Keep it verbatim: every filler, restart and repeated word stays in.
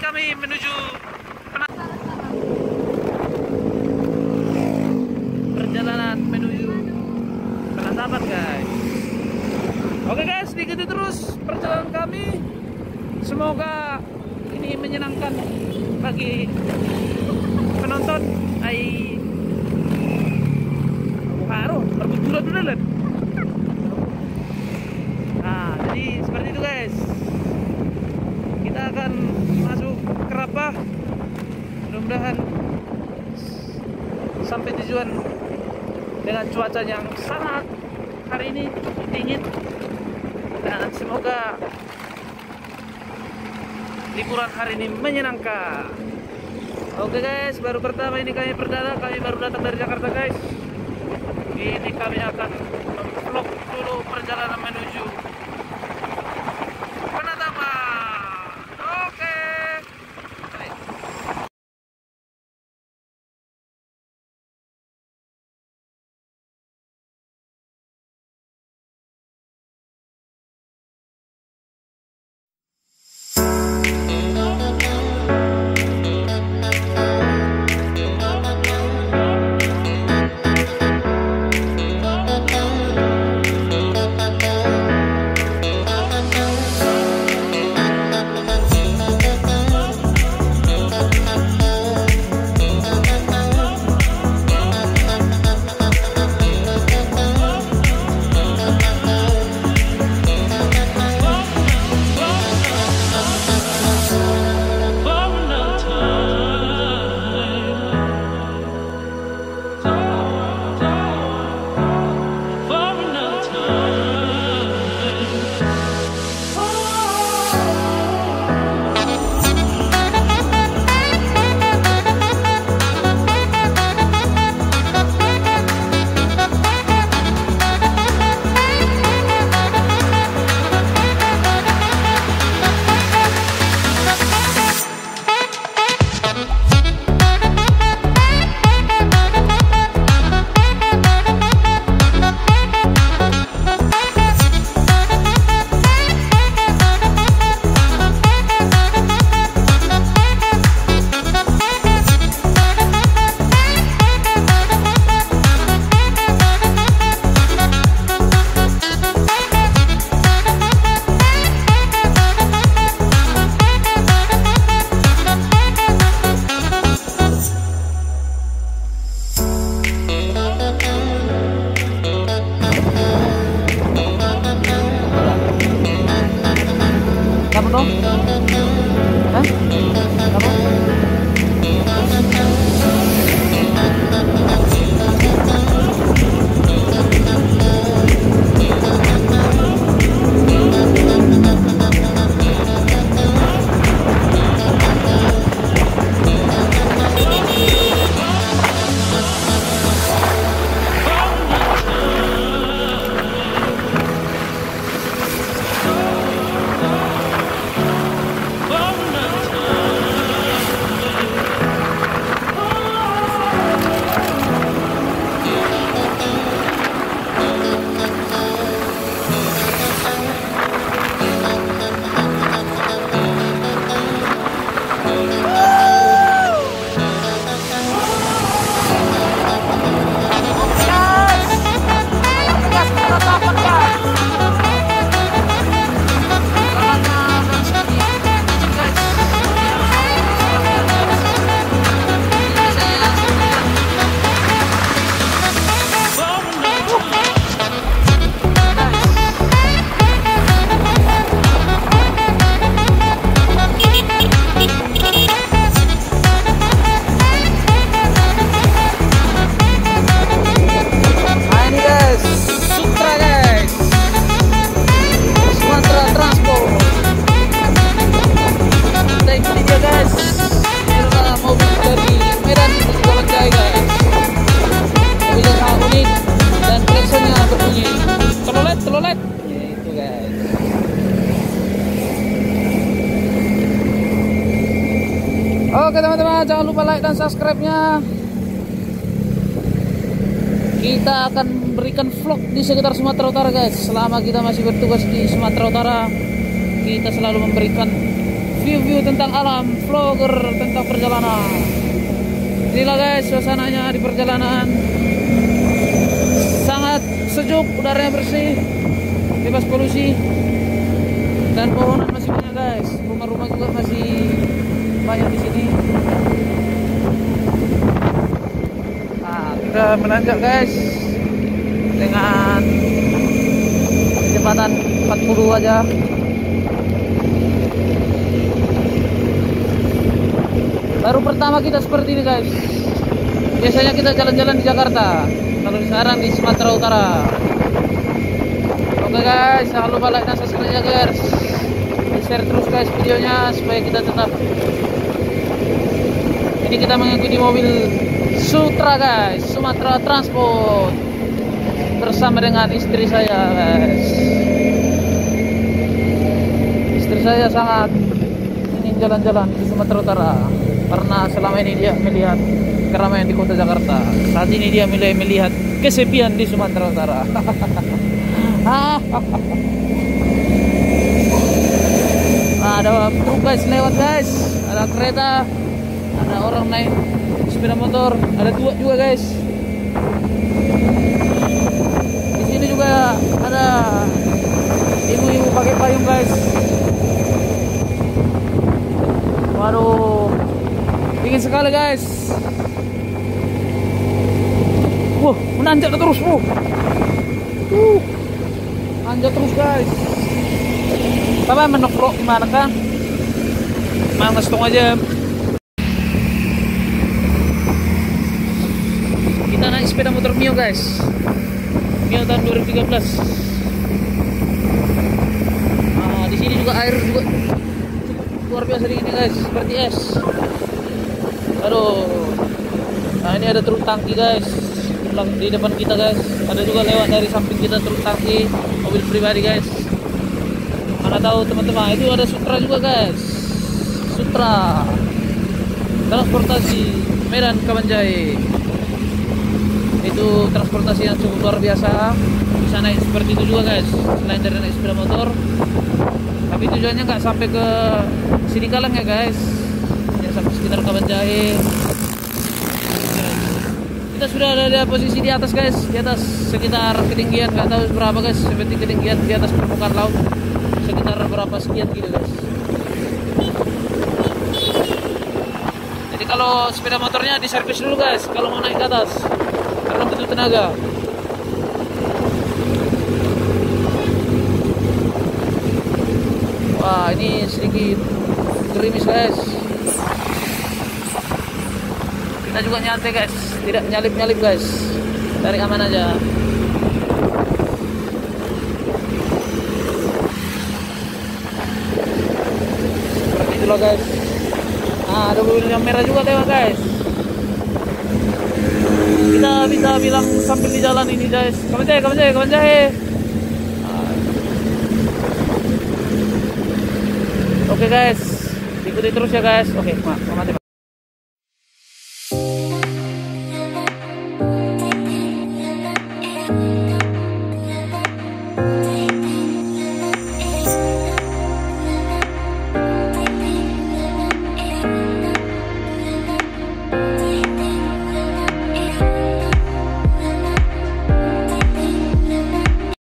kami menuju perjalanan menuju Penatapan, guys. Oke guys, diikuti terus perjalanan kami. Semoga ini menyenangkan bagi penonton. Ai baru berbulan dulu. Nah, jadi seperti itu guys. Kita akan masuk ke Rapah. Mudah-mudahan sampai tujuan dengan cuaca yang sangat hari ini cukup dingin, dan semoga liburan hari ini menyenangkan. Oke guys, baru pertama ini kami perdana, kami baru datang dari Jakarta guys. Ini kami akan vlog dulu perjalanan menuju Penatapan. Oke. Kamu dong? Hah? Kamu? Oke teman-teman, jangan lupa like dan subscribe-nya. Kita akan berikan vlog di sekitar Sumatera Utara guys. Selama kita masih bertugas di Sumatera Utara, kita selalu memberikan review-view tentang alam, vlogger tentang perjalanan. Inilah guys suasananya di perjalanan. Sangat sejuk, udaranya bersih, bebas polusi, dan pohonan masih banyak guys. Rumah-rumah juga masih banyak di sini. Nah, kita menanjak guys dengan kecepatan empat puluh aja. Baru pertama kita seperti ini guys. Biasanya kita jalan-jalan di Jakarta, kalau sekarang di Sumatera Utara. Oke guys, jangan lupa like dan subscribe ya guys. Share terus guys videonya supaya kita tetap. Ini kita mengikuti mobil Sutra guys, Sumatera Transport, bersama dengan istri saya guys. Istri saya sangat ingin jalan-jalan di Sumatera Utara karena selama ini dia melihat keramaian di kota Jakarta. Saat ini dia mulai melihat kesepian di Sumatera Utara. Ada truk guys lewat guys, ada kereta, ada orang naik sepeda motor, ada dua juga guys. Di sini juga ada ibu-ibu pakai payung guys. Waduh, dingin sekali guys. Wah, menanjak terus, uh. Uh. Anjak terus guys. Apa menokro gimana kan? Mang setengah jam. Kita naik sepeda motor Mio guys. Mio tahun dua ribu tiga belas. Nah, di sini juga air juga luar biasa dingin guys, seperti es. Aduh. Nah, ini ada truk tangki guys. Di depan kita guys. Ada juga lewat dari samping kita truk tangki, mobil pribadi guys. Mana tahu teman-teman, itu ada Sutra juga guys. Sutra transportasi Medan Kabanjai. Itu transportasi yang cukup luar biasa. Bisa naik seperti itu juga guys, selain dari naik sepeda motor. Tapi tujuannya nggak sampai ke sini Kalang ya guys, ya sampai sekitar Kabanjai. Kita sudah ada di posisi di atas guys, di atas sekitar ketinggian nggak tahu berapa guys, seperti ketinggian di atas permukaan laut sekitar berapa sekian gitu guys. Jadi kalau sepeda motornya diservis dulu guys kalau mau naik ke atas, karena butuh tenaga. Wah, ini sedikit gerimis guys. Kita juga nyantai guys, tidak nyalip-nyalip guys, tarik aman aja. Seperti itulah guys. Nah, ada mobil yang merah juga lewat guys. Kita bisa bilang sambil di jalan ini guys, Kabanjai, Kabanjai, Kabanjai. Oke guys, ikuti terus ya guys. Oke, mantap.